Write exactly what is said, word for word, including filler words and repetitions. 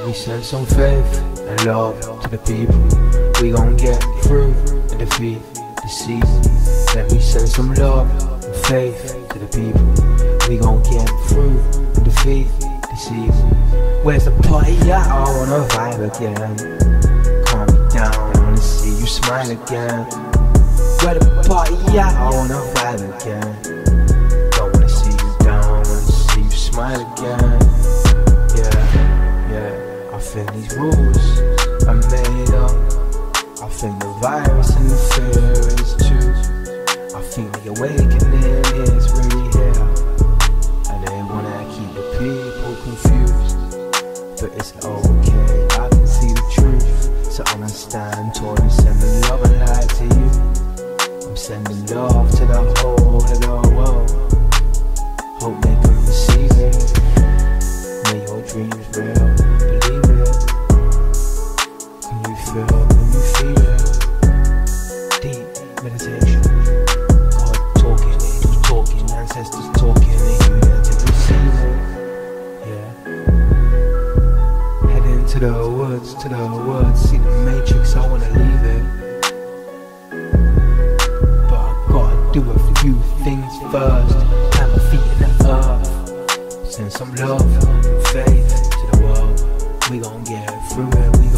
We send some faith and love to the people. We gon' get through and defeat this evil. Let me send some love and faith to the people. We gon' get through and defeat this evil. Where's the party at? I wanna vibe again. Calm me down, I wanna see you smile again. Where the party at? I wanna vibe again. Don't wanna see you down, I wanna see you smile again. Yeah, yeah, I think these rules are made up. I think the virus and the fear is true. I think the awakening is really here. And they wanna keep the people confused. But it's okay, I can see the truth. So I'ma stand tall and send the love and light to you. I'm sending love to the whole of the world. Hope they can receive it. May your dreams real, believe it. Can you feel, can you feel it? Deep meditation. God talking, angels talking, ancestors talking. Are you there to receive it? Yeah. Heading to the woods, to the woods. See the matrix, I wanna leave it. But I gotta do a few things first. Plant my feet in the earth. Send some love and faith to the world. We gon' get through it, we